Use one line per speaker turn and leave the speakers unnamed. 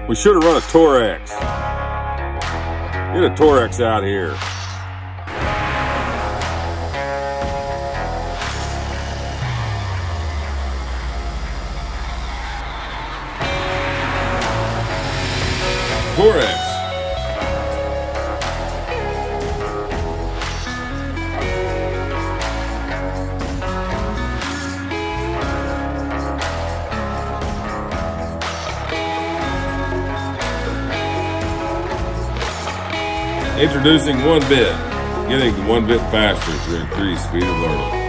We should have run a Taurex. Get a Taurex out here. Taurex. Introducing 1 bit. Getting to 1 bit faster to increase speed of learning.